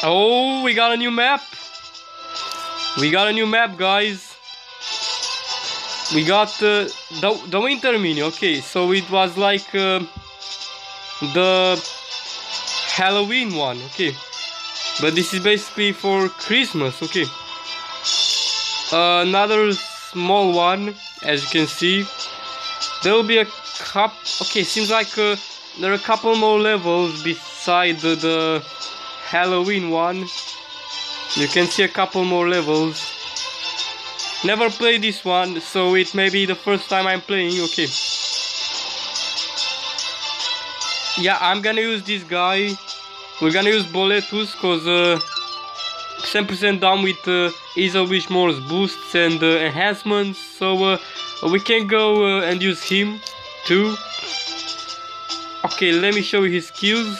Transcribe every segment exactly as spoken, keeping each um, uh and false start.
Oh, we got a new map. We got a new map, guys. We got uh, the, the winter mini. Okay, so it was like uh, the Halloween one. Okay, but this is basically for Christmas. Okay, uh, another small one, as you can see. There will be a cup. Okay, seems like uh, there are a couple more levels beside the, the Halloween one. You can see a couple more levels. Never played this one, so it may be the first time I'm playing. Okay. Yeah, I'm gonna use this guy. We're gonna use Boletus cause uh, ten percent down with uh, Ease of Wish More's boosts and uh, enhancements, so uh, we can go uh, and use him too. Okay, let me show you his skills.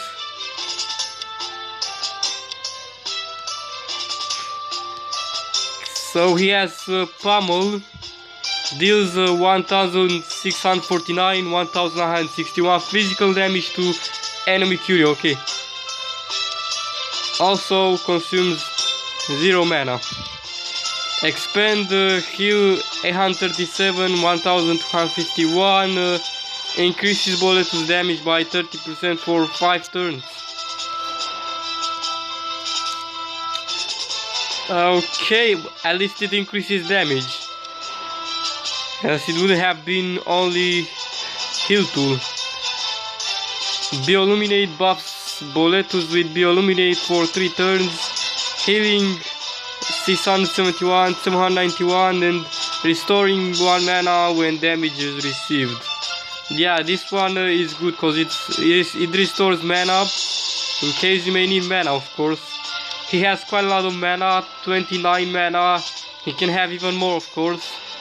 So he has uh, Pummel, deals uh, one thousand six hundred forty-nine, one thousand nine hundred sixty-one physical damage to enemy Curio. Okay. Also consumes zero mana. Expand, uh, heal eight hundred thirty-seven, one thousand two hundred fifty-one, uh, increases Boletus damage by thirty percent for five turns. Okay, at least it increases damage, as it would have been only heal tool. Bioluminate buffs Boletus with Bioluminate for three turns, healing six hundred seventy-one, seven hundred ninety-one, and restoring one mana when damage is received. Yeah, this one uh, is good because it's, it's it restores mana in case you may need mana, of course. He has quite a lot of mana, twenty-nine mana. He can have even more, of course.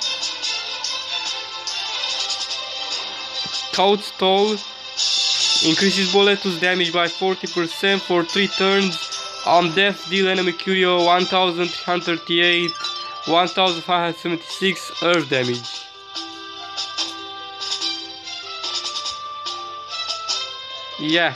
Toad's Toll increases Boletus damage by forty percent for three turns. On death, deal enemy Curio one thousand three hundred thirty-eight, one thousand five hundred seventy-six earth damage. Yeah.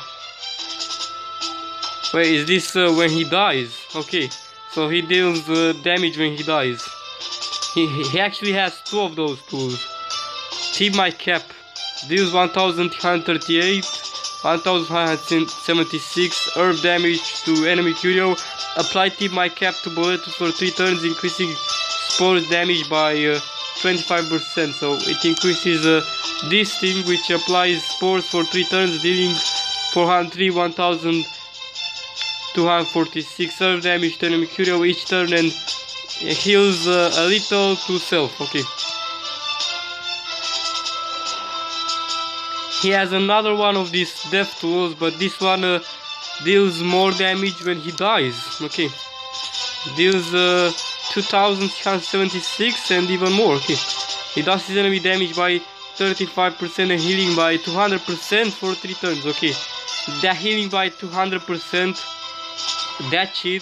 Wait, is this uh, when he dies? Okay, so he deals uh, damage when he dies. He, he actually has two of those tools. Tip My Cap deals one thousand three hundred thirty-eight, one thousand five hundred seventy-six earth damage to enemy Curio. Apply Tip My Cap to Boletus for three turns, increasing Spores damage by uh, twenty-five percent. So it increases uh, this thing, which applies Spores for three turns, dealing four hundred three, one thousand two hundred forty-six earth damage to enemy Curio each turn, and heals uh, a little to self. Okay. He has another one of these death tools, but this one uh, deals more damage when he dies. Okay. Deals uh, two thousand six hundred seventy-six and even more. Okay. He does his enemy damage by thirty-five percent and healing by two hundred percent for three turns. Okay. That healing by two hundred percent. That cheat,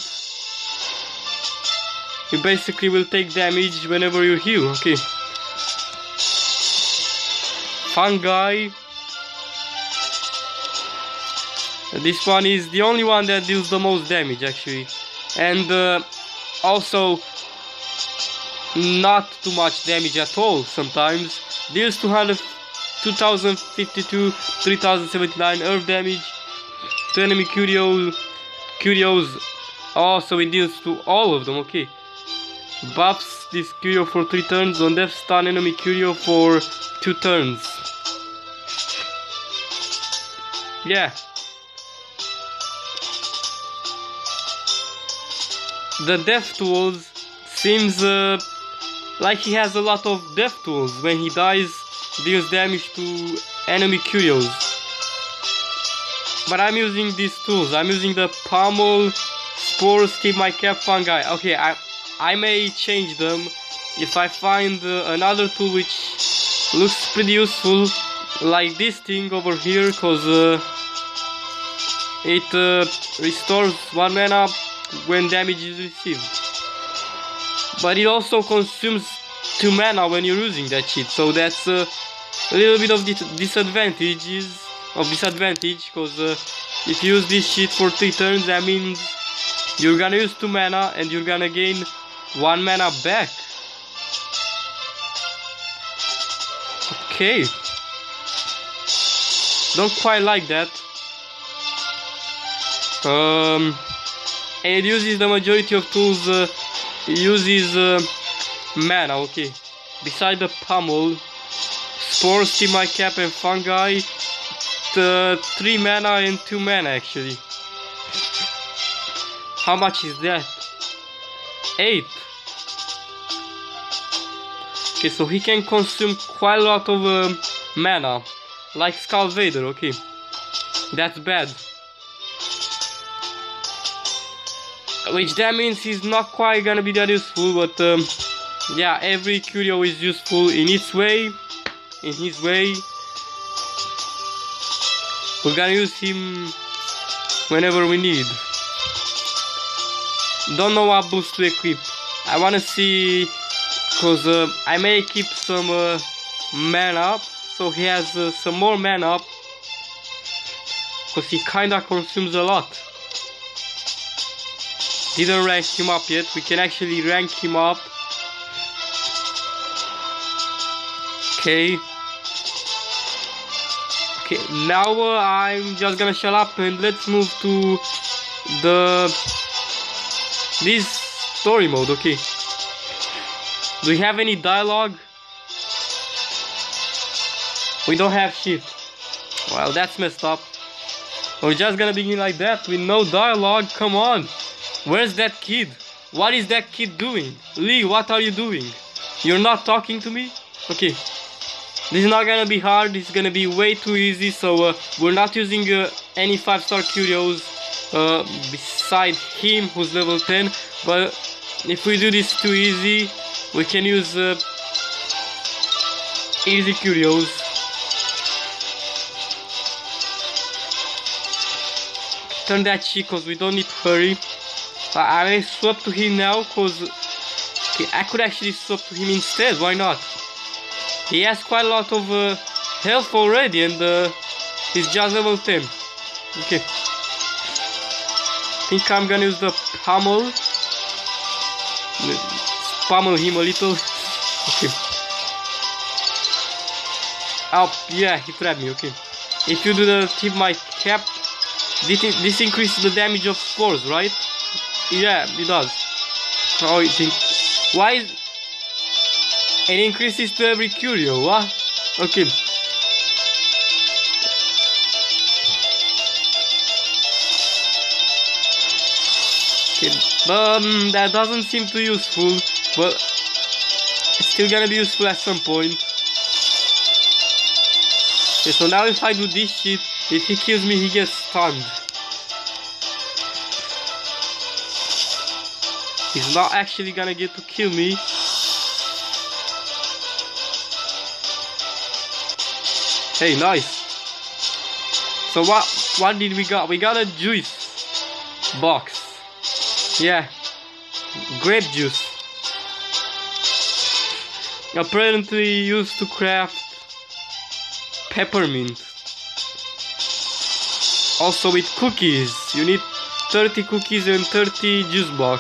you basically will take damage whenever you heal. Okay. Fungi. This one is the only one that deals the most damage, actually, and uh, also not too much damage at all. Sometimes deals two hundred, two thousand fifty-two, three thousand seventy-nine earth damage to enemy Curio. Curios. Also, it deals to all of them. Okay. Buffs this Curio for three turns. On death, stun enemy Curio for two turns. Yeah. The death tools seems uh, like he has a lot of death tools. When he dies, deals damage to enemy Curios. But I'm using these tools. I'm using the Pummel, Spores, Tip My Cap, Fungi. Okay, I I may change them if I find uh, another tool which looks pretty useful, like this thing over here, cause uh, it uh, restores one mana when damage is received. But it also consumes two mana when you're using that cheat, so that's uh, a little bit of disadvantages. Of disadvantage, because uh, if you use this shit for three turns, that means You're gonna use two mana and you're gonna gain one mana back. Okay. Don't quite like that. Um, and it uses the majority of tools. Uh, it uses uh, mana. Okay. Beside the pummel, spores, steam my cap, and fungi. The three mana and two mana actually. How much is that? Eight. Okay, so he can consume quite a lot of um, mana, like Skull Vader. Okay, that's bad. Which that means he's not quite gonna be that useful, but um, yeah, every curio is useful in its way, in his way. We're gonna use him whenever we need. Don't know what boost to equip. I wanna see, cause uh, I may keep some uh, mana up, so he has uh, some more mana up, cause he kinda consumes a lot. Didn't rank him up yet. We can actually rank him up. Okay. Okay, now uh, I'm just gonna shut up and let's move to the this story mode. Okay. Do we have any dialogue? We don't have shit. Well, that's messed up. We're just gonna begin like that with no dialogue. Come on. Where's that kid? What is that kid doing? Lee, what are you doing? You're not talking to me? Okay. This is not gonna be hard. It's gonna be way too easy. So uh, we're not using uh, any five star curios uh, beside him, who's level ten. But if we do this too easy, we can use uh, easy curios. Turn that cheek, cause we don't need to hurry. I may swap to him now, cause okay, I could actually swap to him instead. Why not? He has quite a lot of uh, health already, and uh, he's just level ten. Okay. I think I'm gonna use the pummel. Pummel him a little. Okay. Oh, yeah, he trapped me. Okay. If you do the tip my cap, this, this increases the damage of spores, right? Yeah, it does. Oh, you think? Why is it increases to every curio? What? Okay. Okay. Um, that doesn't seem too useful, but it's still gonna be useful at some point. Okay, so now if I do this shit, if he kills me, he gets stunned. He's not actually gonna get to kill me. Hey, nice. So what what did we got? We got a juice box. Yeah. Grape juice. Apparently used to craft peppermint. Also with cookies. You need thirty cookies and thirty juice box.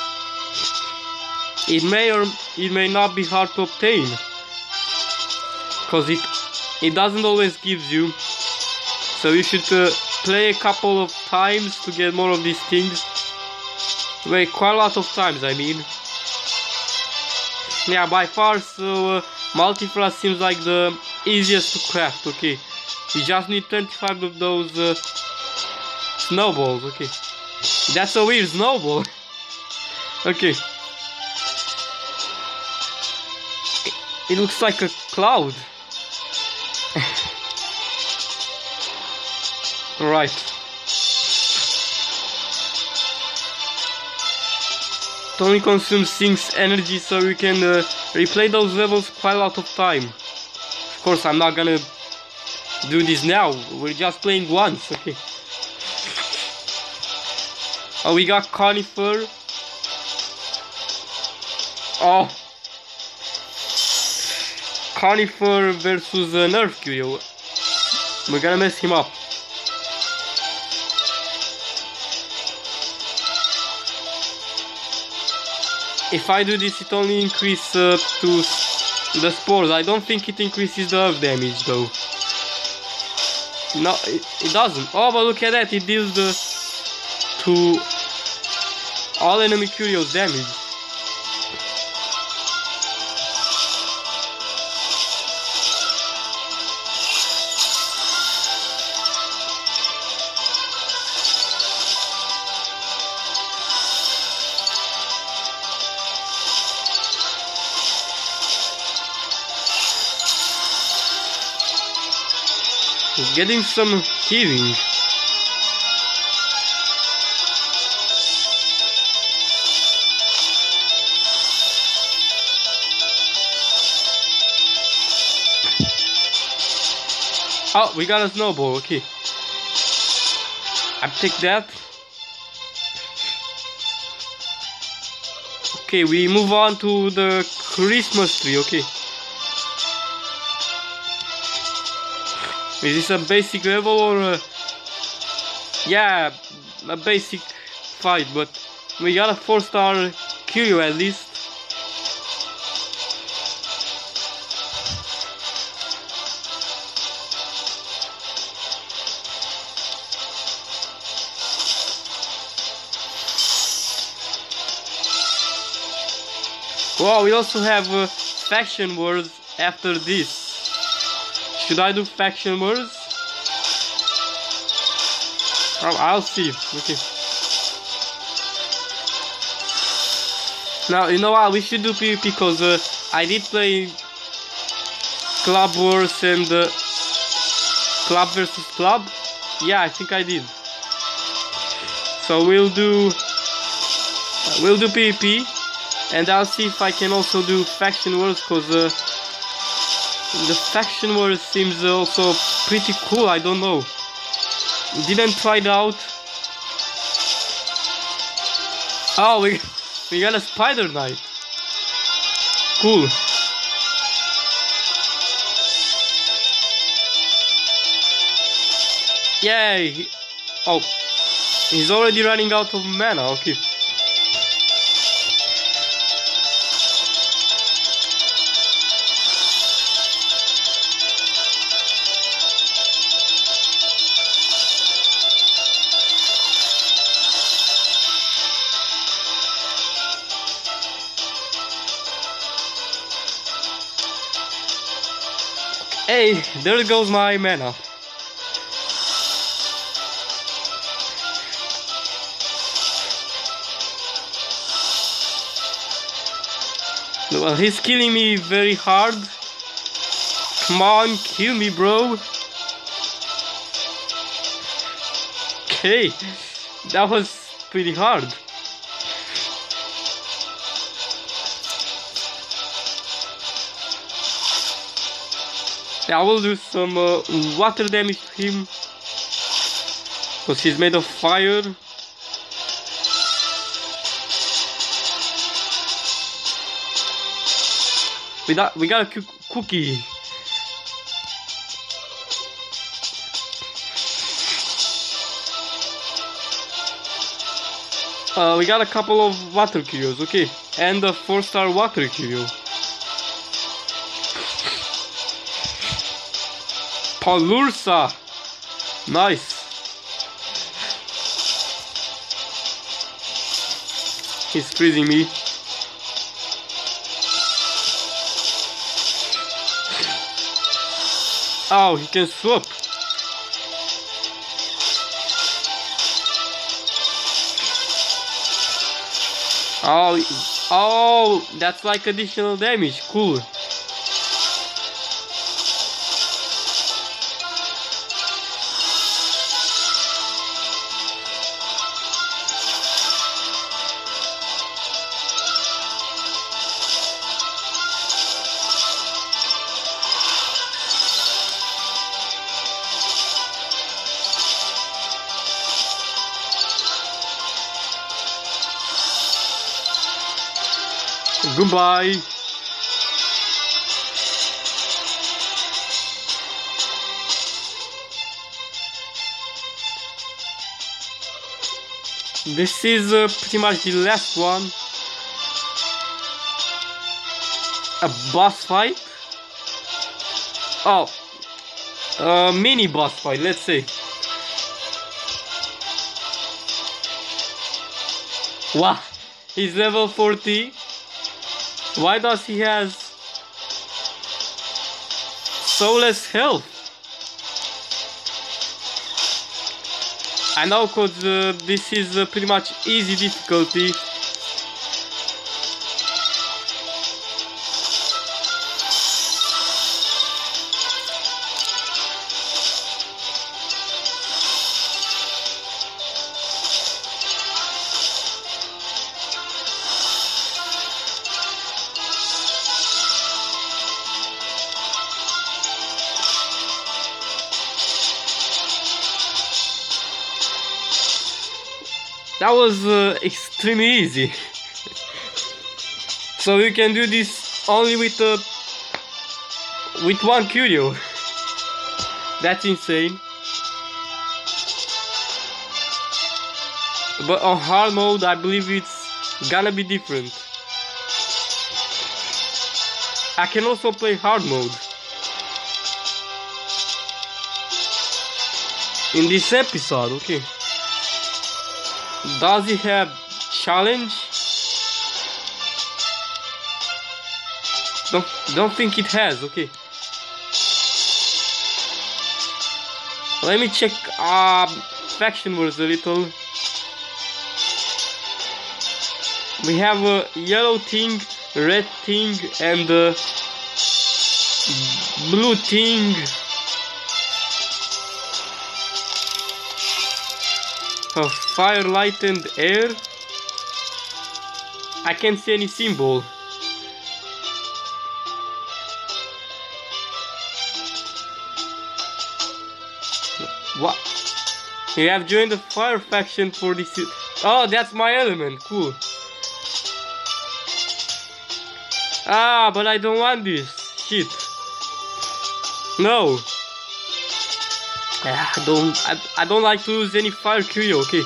It may or it may not be hard to obtain, cause it it doesn't always gives you. So you should uh, play a couple of times to get more of these things. Wait, quite a lot of times, I mean. Yeah, by far. So uh, Multifrost seems like the easiest to craft. Okay, you just need twenty-five of those uh, snowballs. Okay, that's a weird snowball. Okay. It looks like a cloud. Right. It only consumes six energy, so you can uh, replay those levels quite a lot of time. Of course, I'm not gonna do this now. We're just playing once. Okay. Oh, we got Conifer. Oh. Conifer versus uh, Nerf Curio. We're gonna mess him up. if I do this, it only increases uh, to the spores. I don't think it increases the earth damage though. No, it, it doesn't. Oh, but look at that, it deals the to all enemy curios damage. Getting some healing. Oh, we got a snowball, okay. I take that. Okay, we move on to the Christmas tree, okay. Is this a basic level or a... Yeah, a basic fight, but we got a four star Curio at least. Wow, we also have uh, faction wars after this. Should I do faction wars? Oh, I'll see. Okay. Now, you know what? We should do PvP because uh, I did play Club Wars and uh, Club versus Club. Yeah, I think I did. So we'll do we'll do PvP, and I'll see if I can also do faction wars because uh, the faction wars seems also pretty cool. I don't know. Didn't try it out. Oh, we we got a Spider Knight. Cool. Yay! Oh, he's already running out of mana. Okay. Hey, there goes my mana. Well, he's killing me very hard. Come on, kill me, bro. Okay, that was pretty hard. I will do some uh, water damage to him because he's made of fire. We got we got a cookie. Uh, we got a couple of water curios, okay, and a four star water curio. Palursa, nice. He's freezing me. Oh, he can swap. Oh, oh, that's like additional damage. Cool. Goodbye. This is uh, pretty much the last one. A boss fight? Oh, a mini boss fight, let's say. Wow, he's level forty. Why does he has so less health? I know, cause uh, this is uh, pretty much easy difficulty. That was uh, extremely easy. So you can do this only with uh, with one curio. That's insane. But on hard mode, I believe it's gonna be different. I can also play hard mode. In this episode, okay. Does it have challenge? Don't don't think it has. Okay. Let me check uh, faction wars a little. We have a yellow thing, red thing, and a blue thing. Uh, fire, light, and air. I can't see any symbol. What? You have joined the fire faction for this. Oh, that's my element. Cool. Ah, but I don't want this. Shit. No. I don't. I, I don't like to lose any fire curio. Okay.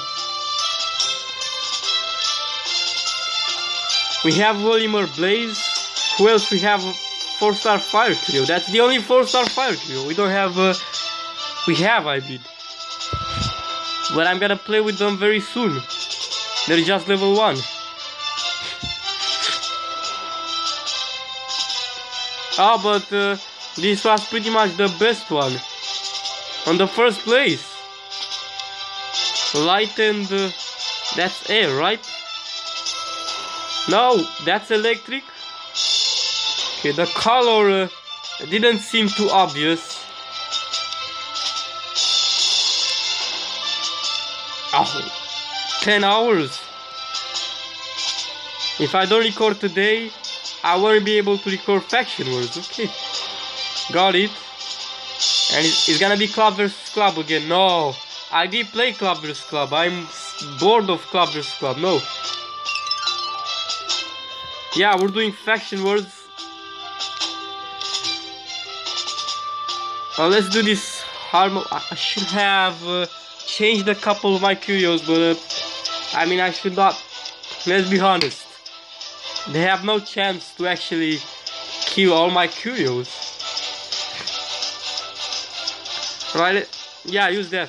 We have Volimer Blaze. Who else? We have four star fire curio. That's the only four star fire curio. We don't have. Uh, we have. I mean. But I'm gonna play with them very soon. They're just level one. Oh, but uh, this was pretty much the best one. On the first place. Light and uh, that's air, right? No, that's electric. Okay, the color uh, didn't seem too obvious. Oh, ten hours. If I don't record today, I won't be able to record Faction Wars. Okay, got it. And it's gonna be Club versus Club again. No, I did play Club versus Club. I'm bored of Club versus Club. No. Yeah, we're doing Faction Wars. Uh, let's do this hard mode. I should have uh, changed a couple of my curios, but uh, I mean, I should not. Let's be honest. They have no chance to actually kill all my curios. Right? Yeah, use that.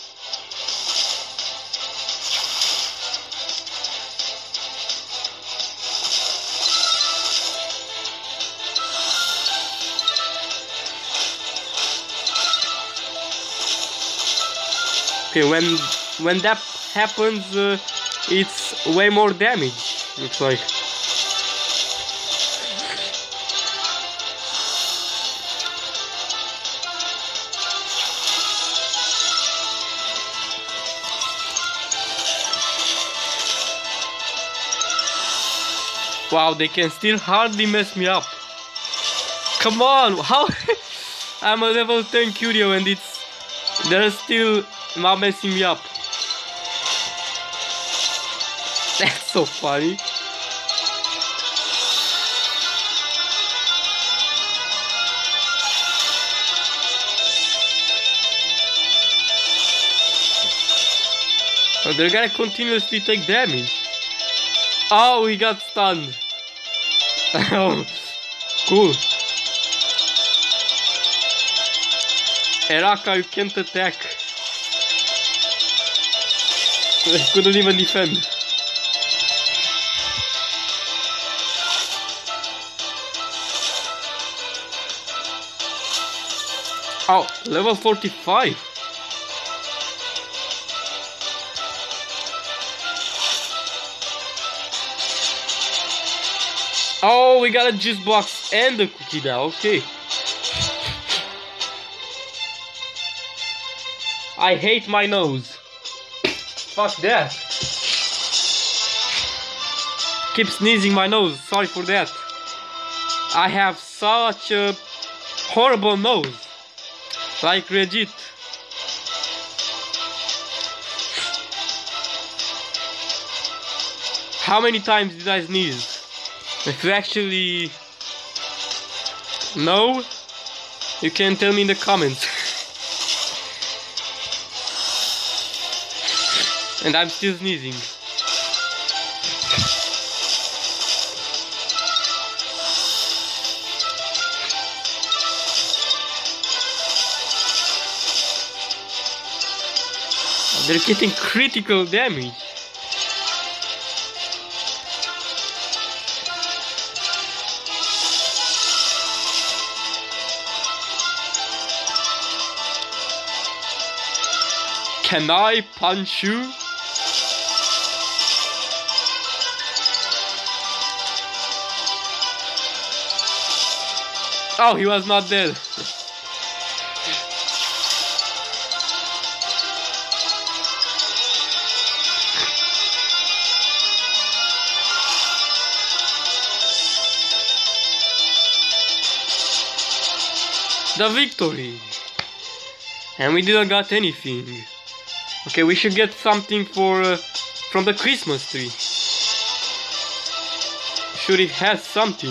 Okay, when when that happens, uh, it's way more damage. Looks like. Wow, they can still hardly mess me up. Come on, how? I'm a level ten curio and it's they're still not messing me up. That's so funny. But they're gonna continuously take damage. Oh, he got stunned. Oh, Cool. Eraka, you can't attack. I couldn't even defend. Oh, level forty-five. Oh, we got a juice box and a cookie now, okay. I hate my nose. Fuck that. Keep sneezing my nose, sorry for that. I have such a horrible nose. Like legit. How many times did I sneeze? If you actually know, you can tell me in the comments. And I'm still sneezing. They're getting critical damage. Can I punch you? Oh, he was not dead. The victory! And we didn't got anything. Okay, we should get something for uh, from the Christmas tree. Sure, it has something.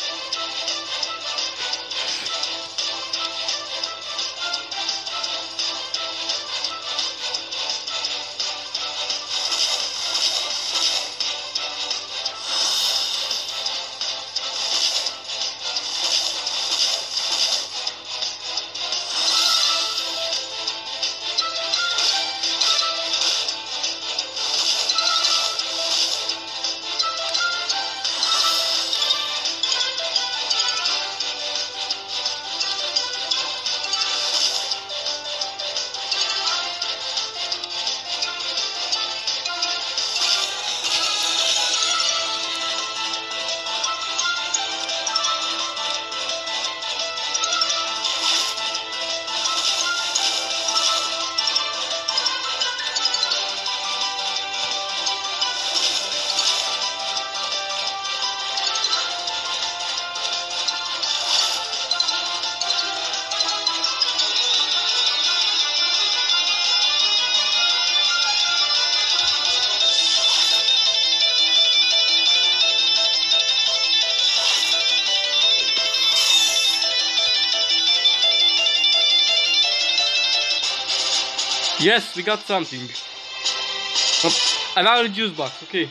Yes, we got something. Oh, another juice box, okay.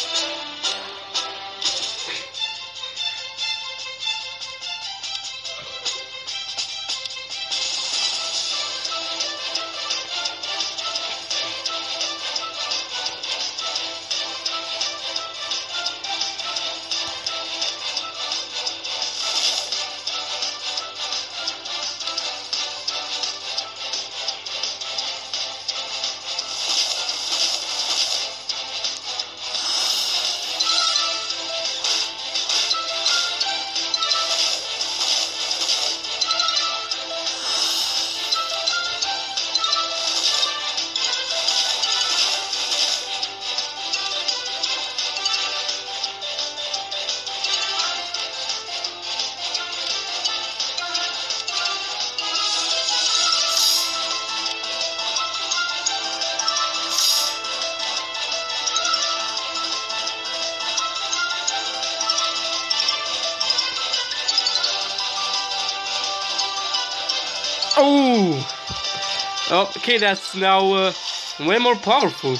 Oh! Okay, that's now uh, way more powerful.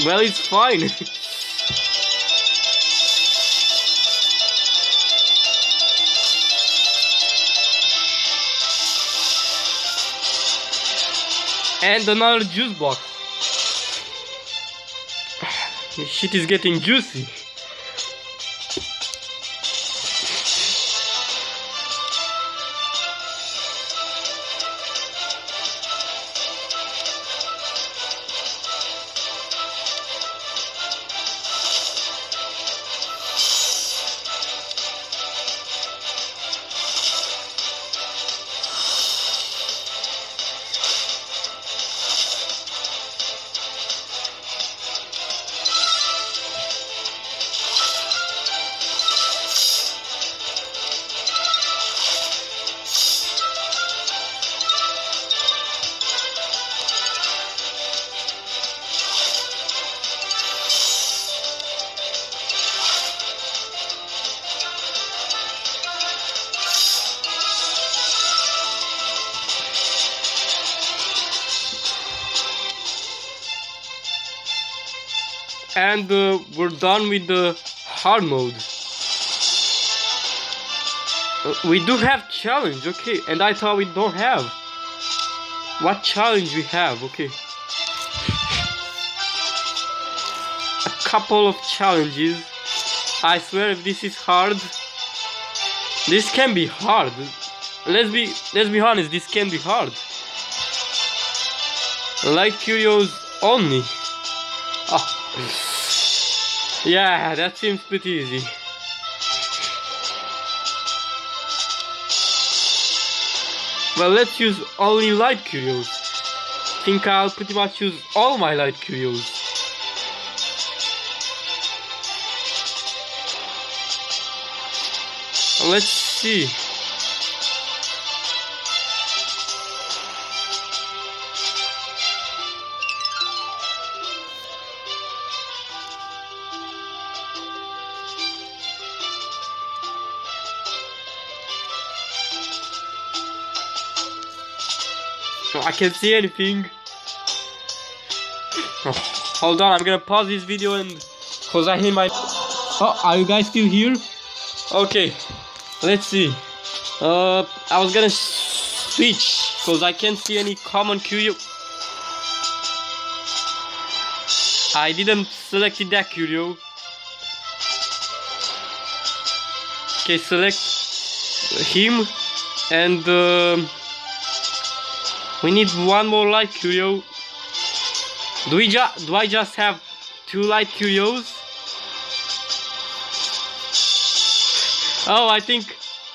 Well, it's fine. And another juice box. This shit is getting juicy. And uh, we're done with the hard mode. Uh, we do have challenge, okay, and I thought we don't have. What challenge we have, okay. A couple of challenges. I swear if this is hard, this can be hard. Let's be let's be honest, this can be hard. Light curios only. Oh. Yeah, that seems pretty easy. Well, let's use only light curios. I think I'll pretty much use all my light curios. Let's see. I can't see anything. Oh, hold on, I'm gonna pause this video and cause I hit my. Oh, are you guys still here? Okay, let's see. Uh, I was gonna switch cause I can't see any common curio. I didn't select that curio. Okay, select him and. Uh, We need one more light curio. Do we just do I just have two light curios? Oh, I think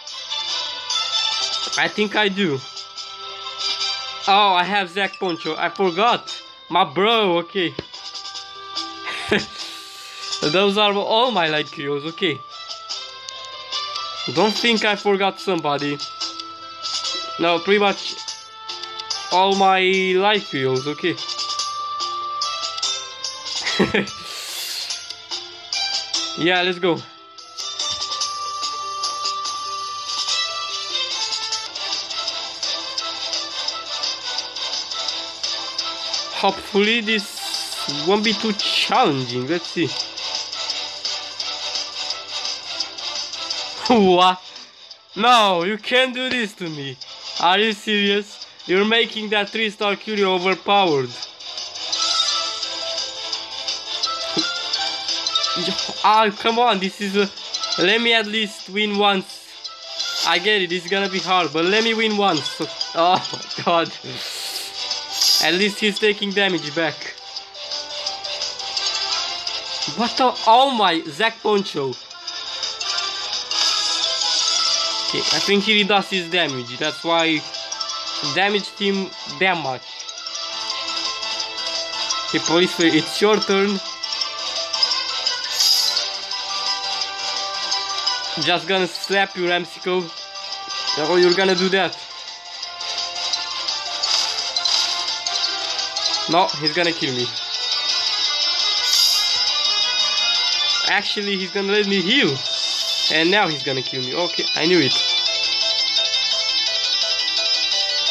I think I do. Oh, I have Zac Poncho. I forgot. My bro, okay. Those are all my light curios, okay. Don't think I forgot somebody. No, pretty much all my light curios, okay. Yeah, let's go. Hopefully this won't be too challenging. Let's see. What? No, you can't do this to me. Are you serious? You're making that three star curio overpowered. Ah, oh, come on, this is a... Let me at least win once. I get it, it's gonna be hard, but let me win once. Oh my god. At least he's taking damage back. What the... Oh my... Zac Poncho. Okay, I think he does his damage. That's why... damaged him that much. Okay, police, it's your turn. Just gonna slap you, Ramsico. Oh, you're gonna do that. No, he's gonna kill me. Actually, he's gonna let me heal. And now he's gonna kill me. Okay, I knew it.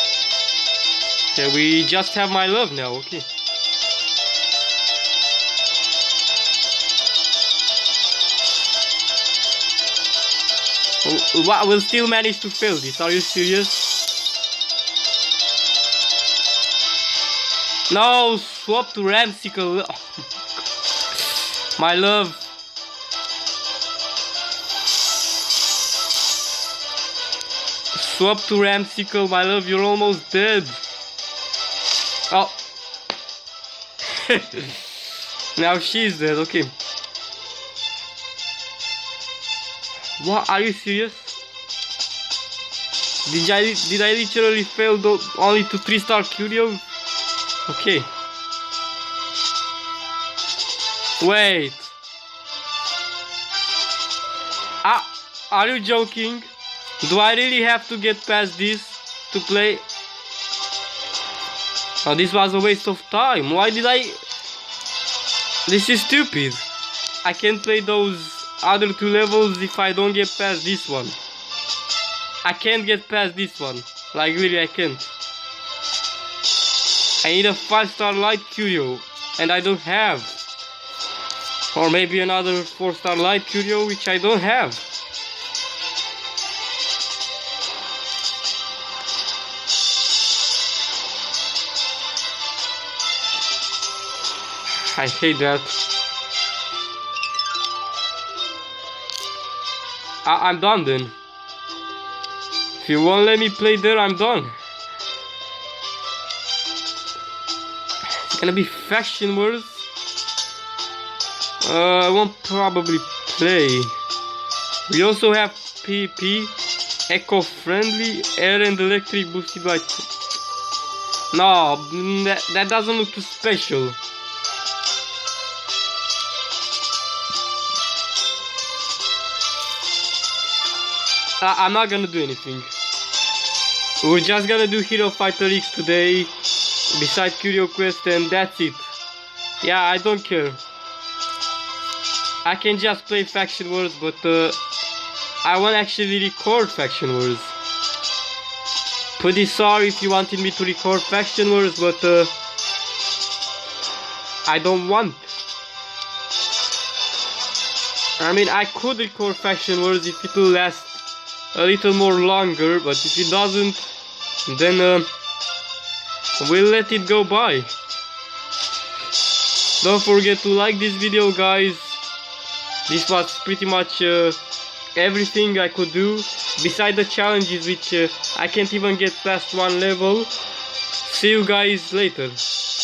Okay, we just have my love now, okay. What, will still manage to fail this? Are you serious? No, swap to Ramsicle. Oh my love. Swap to Ramsicle, my love, you're almost dead. Oh. Now she's dead, okay. What, are you serious? Did I, did I literally fail the, only to three star Curio? Okay. Wait. Ah, are you joking? Do I really have to get past this to play? Oh, this was a waste of time. Why did I... This is stupid. I can't play those other two levels if I don't get past this one. I can't get past this one. Like, really, I can't. I need a five star light Curio, and I don't have. Or maybe another four star light Curio, which I don't have. I hate that. I I'm done then. If you won't let me play there, I'm done. It's gonna be Faction Wars. Uh, I won't probably play. We also have PvP, eco-friendly, air and electric boosted by... No, that, that doesn't look too special. Uh, I'm not gonna do anything. We're just gonna do Hero Fighter X today, beside Curio Quest, and that's it. Yeah, I don't care. I can just play Faction Wars, but uh, I won't actually record Faction Wars. Pretty sorry if you wanted me to record Faction Wars, but uh, I don't want. I mean, I could record Faction Wars if it will last a little more longer, but if it doesn't, then uh, we'll let it go by. Don't forget to like this video, guys. This was pretty much uh, everything I could do, beside the challenges which uh, I can't even get past one level. See you guys later.